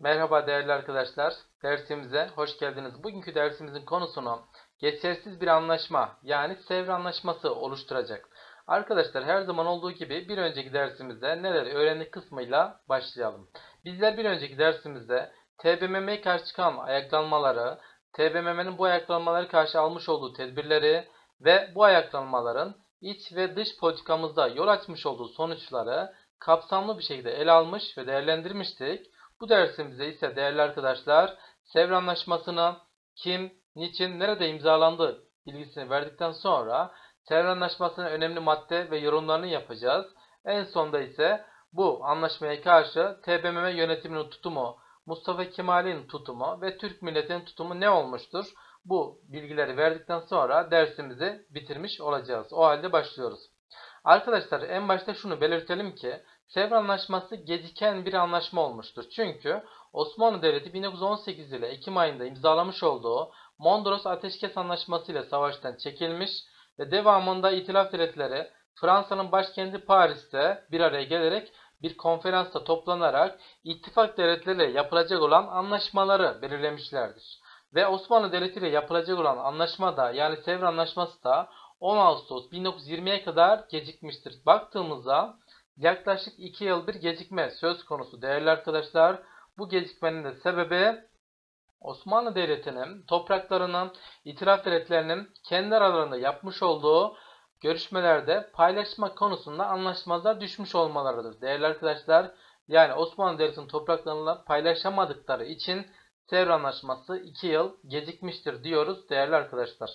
Merhaba değerli arkadaşlar. Dersimize hoş geldiniz. Bugünkü dersimizin konusunu geçersiz bir anlaşma yani Sevr Anlaşması oluşturacak. Arkadaşlar her zaman olduğu gibi bir önceki dersimizde neler öğrendik kısmıyla başlayalım. Bizler bir önceki dersimizde TBMM'ye karşı çıkan ayaklanmaları, TBMM'nin bu ayaklanmaları karşı almış olduğu tedbirleri ve bu ayaklanmaların iç ve dış politikamızda yol açmış olduğu sonuçları kapsamlı bir şekilde ele almış ve değerlendirmiştik. Bu dersimizde ise değerli arkadaşlar Sevr Anlaşması'nın kim, niçin, nerede imzalandığı bilgisini verdikten sonra Sevr Anlaşması'nın önemli madde ve yorumlarını yapacağız. En sonda ise bu anlaşmaya karşı TBMM yönetiminin tutumu, Mustafa Kemal'in tutumu ve Türk milletinin tutumu ne olmuştur? Bu bilgileri verdikten sonra dersimizi bitirmiş olacağız. O halde başlıyoruz. Arkadaşlar en başta şunu belirtelim ki Sevr Anlaşması geciken bir anlaşma olmuştur. Çünkü Osmanlı Devleti 1918 ile Ekim ayında imzalamış olduğu Mondros Ateşkes Anlaşması ile savaştan çekilmiş ve devamında İtilaf Devletleri Fransa'nın başkenti Paris'te bir araya gelerek bir konferansta toplanarak ittifak devletleriyle yapılacak olan anlaşmaları belirlemişlerdir. Ve Osmanlı Devleti ile yapılacak olan anlaşma da yani Sevr Anlaşması da 10 Ağustos 1920'ye kadar gecikmiştir. Baktığımızda yaklaşık 2 yıl bir gecikme söz konusu değerli arkadaşlar. Bu gecikmenin de sebebi Osmanlı Devleti'nin topraklarının itilaf devletlerinin kendi aralarında yapmış olduğu görüşmelerde paylaşma konusunda anlaşmazlığa düşmüş olmalarıdır. Değerli arkadaşlar yani Osmanlı Devleti'nin topraklarını paylaşamadıkları için Sevr Anlaşması 2 yıl gecikmiştir diyoruz değerli arkadaşlar.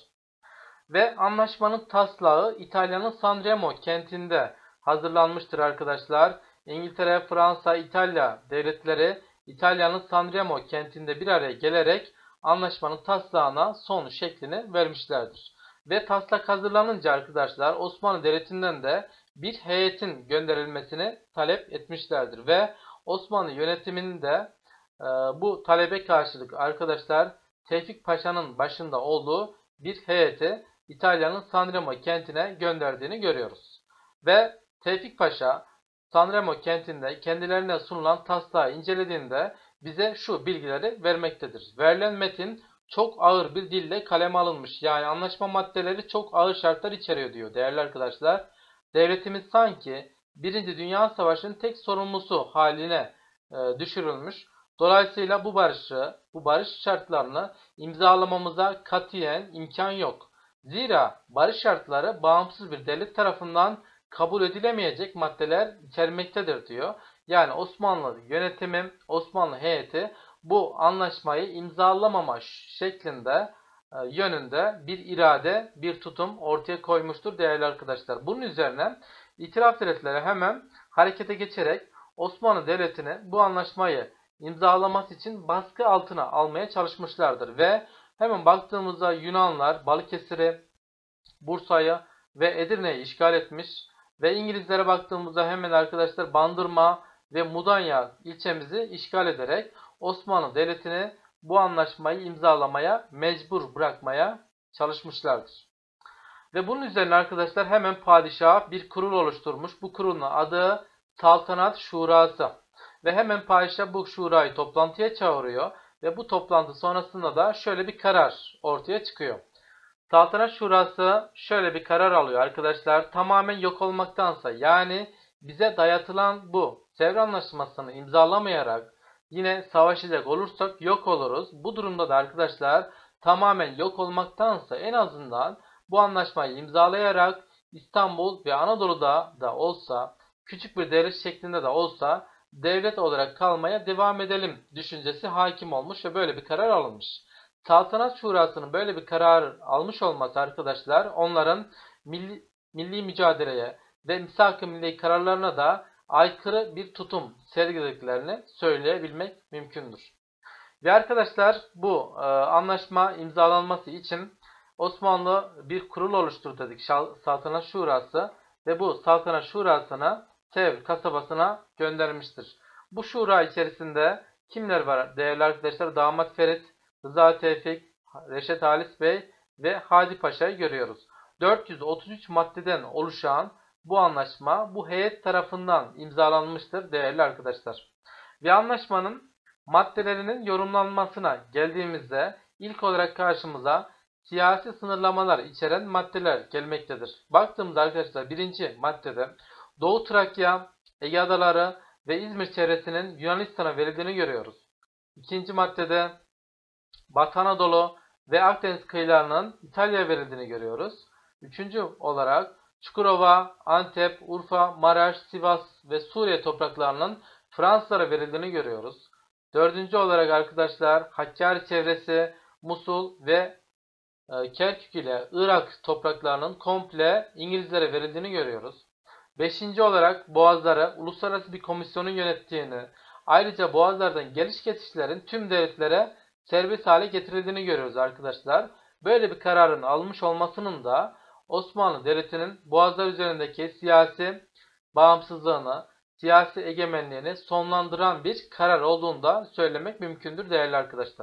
Ve anlaşmanın taslağı İtalya'nın San Remo kentinde hazırlanmıştır arkadaşlar. İngiltere, Fransa, İtalya devletleri İtalya'nın San Remo kentinde bir araya gelerek anlaşmanın taslağına son şeklini vermişlerdir. Ve taslak hazırlanınca arkadaşlar Osmanlı Devleti'nden de bir heyetin gönderilmesini talep etmişlerdir. Ve Osmanlı yönetiminin de bu talebe karşılık arkadaşlar Tevfik Paşa'nın başında olduğu bir heyeti İtalya'nın Sanremo kentine gönderdiğini görüyoruz. Ve Tevfik Paşa Sanremo kentinde kendilerine sunulan taslağı incelediğinde bize şu bilgileri vermektedir. Verilen metin çok ağır bir dille kaleme alınmış. Yani anlaşma maddeleri çok ağır şartlar içeriyor diyor değerli arkadaşlar. Devletimiz sanki Birinci Dünya Savaşı'nın tek sorumlusu haline düşürülmüş. Dolayısıyla bu barış şartlarını imzalamamıza katiyen imkan yok. Zira barış şartları bağımsız bir devlet tarafından kabul edilemeyecek maddeler içermektedir diyor. Yani Osmanlı yönetimi, Osmanlı heyeti bu anlaşmayı imzalamama şeklinde yönünde bir irade, bir tutum ortaya koymuştur değerli arkadaşlar. Bunun üzerine İtilaf Devletleri hemen harekete geçerek Osmanlı Devleti'ni bu anlaşmayı imzalaması için baskı altına almaya çalışmışlardır. Ve hemen baktığımızda Yunanlar Balıkesir'i, Bursa'yı ve Edirne'yi işgal etmiş. Ve İngilizlere baktığımızda hemen arkadaşlar Bandırma ve Mudanya ilçemizi işgal ederek Osmanlı Devleti'ni bu anlaşmayı imzalamaya mecbur bırakmaya çalışmışlardır. Ve bunun üzerine arkadaşlar hemen padişah bir kurul oluşturmuş. Bu kurulun adı Saltanat Şurası. Ve hemen padişah bu şurayı toplantıya çağırıyor. Ve bu toplantı sonrasında da şöyle bir karar ortaya çıkıyor. Saltanat Şurası şöyle bir karar alıyor arkadaşlar. Tamamen yok olmaktansa yani bize dayatılan bu Sevr Anlaşması'nı imzalamayarak yine savaşacak olursak yok oluruz. Bu durumda da arkadaşlar tamamen yok olmaktansa en azından bu anlaşmayı imzalayarak İstanbul ve Anadolu'da da olsa küçük bir devlet şeklinde de olsa devlet olarak kalmaya devam edelim düşüncesi hakim olmuş ve böyle bir karar alınmış. Saltanat Şurası'nın böyle bir karar almış olması arkadaşlar onların milli mücadeleye ve misak-ı milli kararlarına da aykırı bir tutum sergilediklerini söyleyebilmek mümkündür. Ve arkadaşlar bu anlaşma imzalanması için Osmanlı bir kurul oluşturdu dedik Saltanat Şurası ve bu Saltanat Şurası'nı Sevr kasabasına göndermiştir. Bu şura içerisinde kimler var değerli arkadaşlar? Damat Ferit, Rıza Tevfik, Reşet Halis Bey ve Hadi Paşa'yı görüyoruz. 433 maddeden oluşan bu anlaşma bu heyet tarafından imzalanmıştır değerli arkadaşlar. Ve anlaşmanın Maddelerinin yorumlanmasına geldiğimizde ilk olarak karşımıza siyasi sınırlamalar içeren maddeler gelmektedir. Baktığımızda arkadaşlar birinci maddede Doğu Trakya, Ege Adaları ve İzmir çevresinin Yunanistan'a verildiğini görüyoruz. İkinci maddede Batı Anadolu ve Akdeniz kıyılarının İtalya'ya verildiğini görüyoruz. Üçüncü olarak Çukurova, Antep, Urfa, Maraş, Sivas ve Suriye topraklarının Fransızlara verildiğini görüyoruz. Dördüncü olarak arkadaşlar Hakkari çevresi, Musul ve Kerkük ile Irak topraklarının komple İngilizlere verildiğini görüyoruz. Beşinci olarak Boğazları uluslararası bir komisyonun yönettiğini, ayrıca Boğazlardan geliş geçişlerin tüm devletlere serbest hale getirildiğini görüyoruz arkadaşlar. Böyle bir kararın almış olmasının da Osmanlı Devleti'nin Boğazlar üzerindeki siyasi bağımsızlığını, siyasi egemenliğini sonlandıran bir karar olduğunu da söylemek mümkündür değerli arkadaşlar.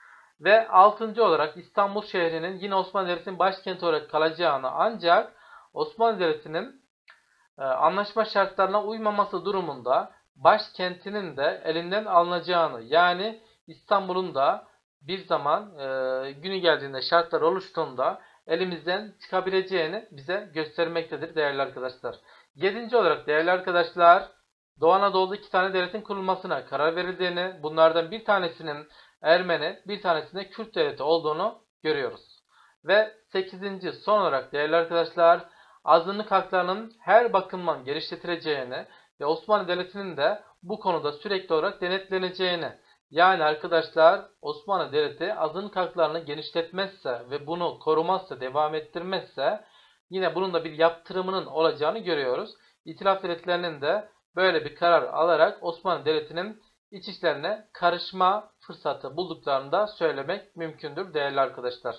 Ve altıncı olarak İstanbul şehrinin yine Osmanlı Devleti'nin başkenti olarak kalacağını ancak Osmanlı Devleti'nin anlaşma şartlarına uymaması durumunda başkentinin de elinden alınacağını, yani İstanbul'un da bir zaman günü geldiğinde şartlar oluştuğunda elimizden çıkabileceğini bize göstermektedir değerli arkadaşlar. Yedinci olarak değerli arkadaşlar Doğu Anadolu'da iki tane devletin kurulmasına karar verildiğini, bunlardan bir tanesinin Ermeni, bir tanesinde Kürt devleti olduğunu görüyoruz. Ve sekizinci son olarak değerli arkadaşlar azınlık haklarının her bakımdan genişletileceğini ve Osmanlı Devleti'nin de bu konuda sürekli olarak denetleneceğini, yani arkadaşlar Osmanlı Devleti azınlık haklarını genişletmezse ve bunu korumazsa, devam ettirmezse yine bunun da bir yaptırımının olacağını görüyoruz. İtilaf devletlerinin de böyle bir karar alarak Osmanlı Devleti'nin iç işlerine karışma fırsatı bulduklarını da söylemek mümkündür değerli arkadaşlar.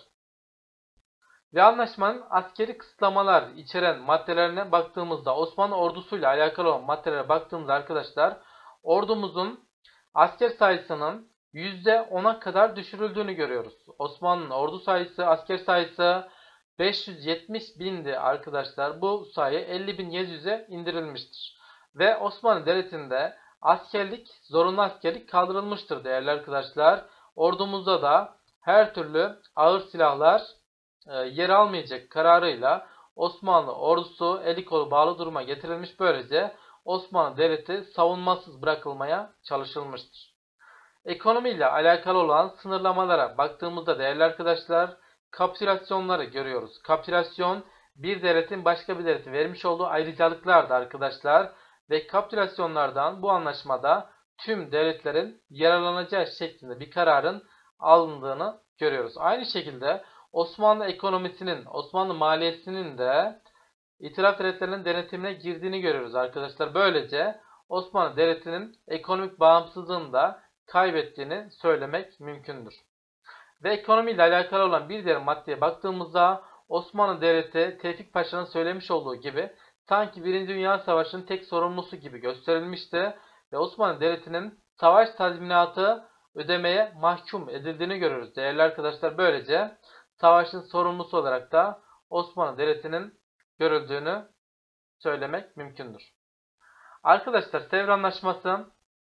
Ve anlaşmanın askeri kısıtlamalar içeren maddelerine baktığımızda, Osmanlı ordusuyla alakalı olan maddelere baktığımızda arkadaşlar ordumuzun asker sayısının %10'a kadar düşürüldüğünü görüyoruz. Osmanlı'nın ordu sayısı, asker sayısı 570 bindi arkadaşlar. Bu sayı 50.700'e indirilmiştir. Ve Osmanlı Devleti'nde zorunlu askerlik kaldırılmıştır değerli arkadaşlar. Ordumuzda da her türlü ağır silahlar yer almayacak kararıyla Osmanlı ordusu eli kolu bağlı duruma getirilmiş, böylece Osmanlı Devleti savunmasız bırakılmaya çalışılmıştır. Ekonomiyle alakalı olan sınırlamalara baktığımızda değerli arkadaşlar kapitülasyonları görüyoruz. Kapitülasyon bir devletin başka bir devlete vermiş olduğu ayrıcalıklardı arkadaşlar ve kapitülasyonlardan bu anlaşmada tüm devletlerin yararlanacağı şeklinde bir kararın alındığını görüyoruz. Aynı şekilde Osmanlı ekonomisinin, Osmanlı maliyesinin de İtilaf devletlerinin denetimine girdiğini görüyoruz arkadaşlar. Böylece Osmanlı Devleti'nin ekonomik bağımsızlığını da kaybettiğini söylemek mümkündür. Ve ekonomiyle alakalı olan bir diğer maddeye baktığımızda Osmanlı Devleti Tevfik Paşa'nın söylemiş olduğu gibi sanki 1. Dünya Savaşı'nın tek sorumlusu gibi gösterilmişti ve Osmanlı Devleti'nin savaş tazminatı ödemeye mahkum edildiğini görüyoruz değerli arkadaşlar. Böylece savaşın sorumlusu olarak da Osmanlı Devleti'nin görüldüğünü söylemek mümkündür. Arkadaşlar Sevr Anlaşması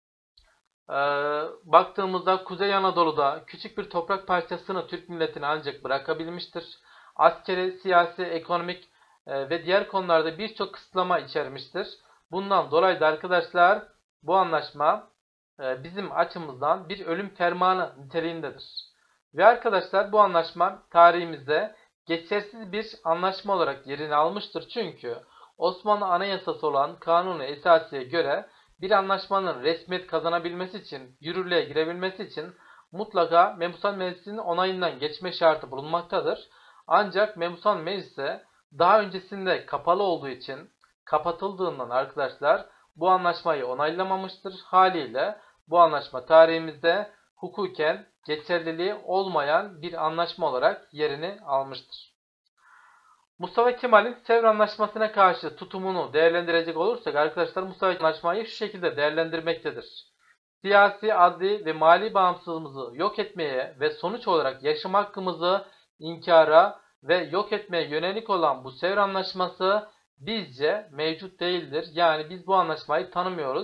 baktığımızda Kuzey Anadolu'da küçük bir toprak parçasını Türk milletine ancak bırakabilmiştir. Askeri, siyasi, ekonomik ve diğer konularda birçok kısıtlama içermiştir. Bundan dolayı da arkadaşlar bu anlaşma bizim açımızdan bir ölüm fermanı niteliğindedir. Ve arkadaşlar bu anlaşma tarihimizde geçersiz bir anlaşma olarak yerini almıştır. Çünkü Osmanlı Anayasası olan Kanun-u Esasi'ye göre bir anlaşmanın resmiyet kazanabilmesi için, yürürlüğe girebilmesi için mutlaka Mebusan Meclisi'nin onayından geçme şartı bulunmaktadır. Ancak Mebusan Meclisi daha öncesinde kapalı olduğu için, kapatıldığından arkadaşlar bu anlaşmayı onaylamamıştır. Haliyle bu anlaşma tarihimizde hukuken geçerliliği olmayan bir anlaşma olarak yerini almıştır. Mustafa Kemal'in Sevr Anlaşması'na karşı tutumunu değerlendirecek olursak arkadaşlar Mustafa Kemal Anlaşmayı şu şekilde değerlendirmektedir. Siyasi, adli ve mali bağımsızlığımızı yok etmeye ve sonuç olarak yaşam hakkımızı inkara ve yok etmeye yönelik olan bu Sevr Anlaşması bizce mevcut değildir. Yani biz bu anlaşmayı tanımıyoruz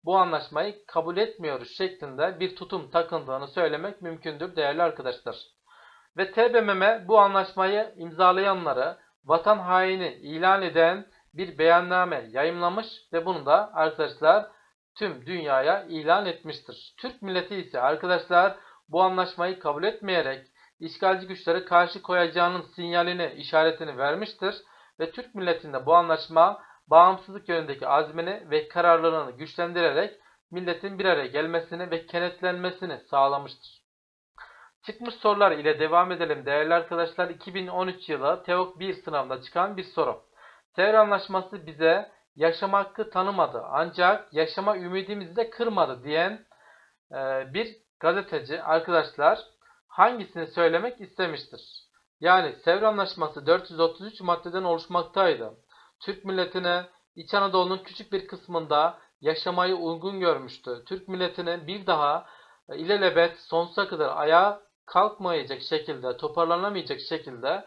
bu anlaşmayı kabul etmiyoruz şeklinde bir tutum takındığını söylemek mümkündür değerli arkadaşlar. Ve TBMM bu anlaşmayı imzalayanları vatan haini ilan eden bir beyanname yayımlamış ve bunu da arkadaşlar tüm dünyaya ilan etmiştir. Türk milleti ise arkadaşlar bu anlaşmayı kabul etmeyerek işgalci güçlere karşı koyacağının sinyalini, işaretini vermiştir ve Türk milletinde bu anlaşma bağımsızlık yönündeki azmini ve kararlılığını güçlendirerek milletin bir araya gelmesini ve kenetlenmesini sağlamıştır. Çıkmış sorular ile devam edelim değerli arkadaşlar. 2013 yılı TEOK 1 sınavında çıkan bir soru. Sevr Anlaşması bize yaşama hakkı tanımadı ancak yaşama ümidimizi de kırmadı diyen bir gazeteci arkadaşlar hangisini söylemek istemiştir? Yani Sevr Anlaşması 433 maddeden oluşmaktaydı. Türk milletine İç Anadolu'nun küçük bir kısmında yaşamayı uygun görmüştü. Türk milletine bir daha ilelebet sonsuza kadar ayağa kalkmayacak şekilde, toparlanamayacak şekilde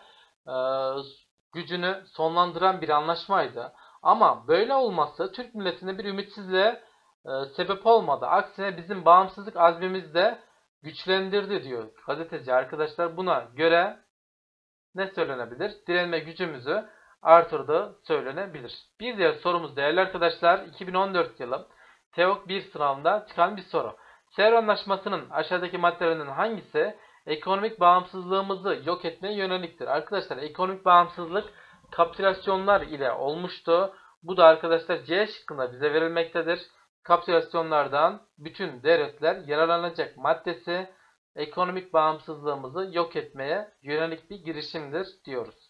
gücünü sonlandıran bir anlaşmaydı. Ama böyle olması Türk milletine bir ümitsizliğe sebep olmadı. Aksine bizim bağımsızlık azmimizi de güçlendirdi diyor gazeteci arkadaşlar. Buna göre ne söylenebilir? Direnme gücümüzü artırdığı söylenebilir. Bir diğer sorumuz değerli arkadaşlar 2014 yılı TEOK 1 sınavında çıkan bir soru. Sevr Anlaşması'nın aşağıdaki maddelerinin hangisi ekonomik bağımsızlığımızı yok etmeye yöneliktir? Arkadaşlar ekonomik bağımsızlık kapitülasyonlar ile olmuştu. Bu da arkadaşlar C şıkkında bize verilmektedir. Kapitülasyonlardan bütün devletler yararlanacak maddesi ekonomik bağımsızlığımızı yok etmeye yönelik bir girişimdir diyoruz.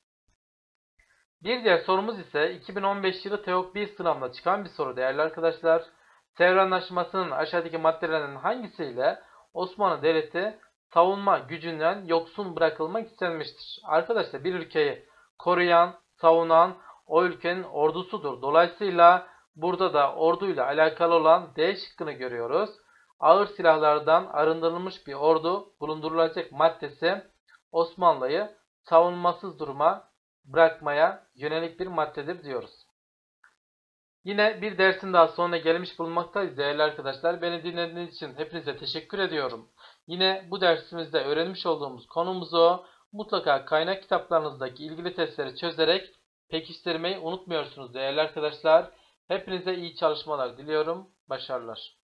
Bir diğer sorumuz ise 2015 yılı TEOK 1 sınavında çıkan bir soru değerli arkadaşlar. Sevr Anlaşması'nın aşağıdaki maddelerinin hangisiyle Osmanlı Devleti savunma gücünden yoksun bırakılmak istenmiştir? Arkadaşlar bir ülkeyi koruyan, savunan o ülkenin ordusudur. Dolayısıyla burada da orduyla alakalı olan D şıkkını görüyoruz. Ağır silahlardan arındırılmış bir ordu bulundurulacak maddesi Osmanlı'yı savunmasız duruma bırakmaya yönelik bir maddedir diyoruz. Yine bir dersin daha sonuna gelmiş bulunmaktayız değerli arkadaşlar. Beni dinlediğiniz için hepinize teşekkür ediyorum. Yine bu dersimizde öğrenmiş olduğumuz konumuzu mutlaka kaynak kitaplarınızdaki ilgili testleri çözerek pekiştirmeyi unutmuyorsunuz değerli arkadaşlar. Hepinize iyi çalışmalar diliyorum. Başarılar.